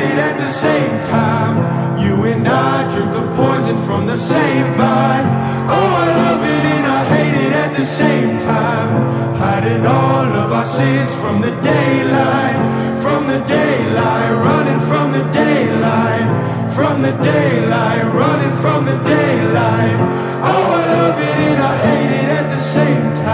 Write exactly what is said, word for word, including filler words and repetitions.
it at the same time. You and I drink the poison from the same vine. Oh, I love it and I hate it at the same time. Hiding all of our sins from the daylight, from the daylight, running from the daylight, from the daylight, running from the daylight. Oh, I love it and I hate it at the same time.